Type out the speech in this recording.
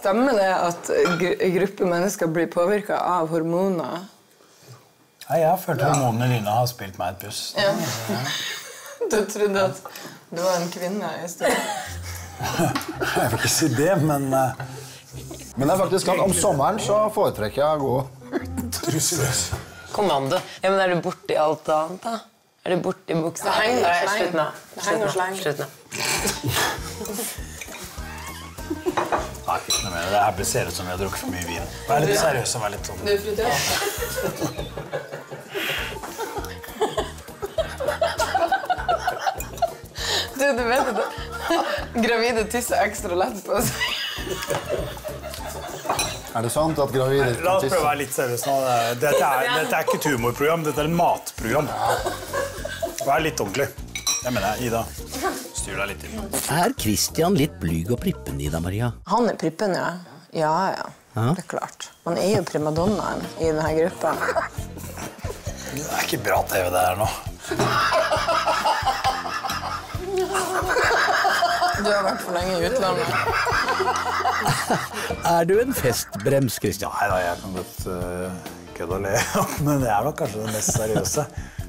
Stemmer det at gruppe mennesker blir påvirket av hormoner? Ja, jeg har følt hormonene dine har spilt meg et buss. Ja. Du trodde at du var en kvinne i stedet? Jeg vil ikke si det, men... Men det faktisk at om sommeren så foretrekker jeg å gå Truseløs. Kommando. Ja, men du borte i alt annet, da? Du borte i buksa? Det henger og slenger. Slutt nå. Det henger og slenger. Slutt nå. Nei, ikke noe mer. Det her ser ut som vi har drukket for mye vin. Vær litt seriøs og vær litt sånn. Du fritør. Du vet at gravide tisser ekstra lett på seg. Er det sant at gravide La oss prøve å være litt seriøs nå. Dette er ikke et humorprogram, dette er et matprogram. Vær litt ordentlig. Jeg mener, Ida, styr deg litt inn. Er Christian litt blyg og prippen, Ida Maria? Han er prippen, ja. Ja. Det er klart. Man er jo primadonnaen i denne gruppa. Det er ikke bra TV det her nå. Du har vært for lenge i utlandet. Er du en festbrems, Christian? Nei da, jeg kan godt kødde og le, men det er nok kanskje det mest seriøse.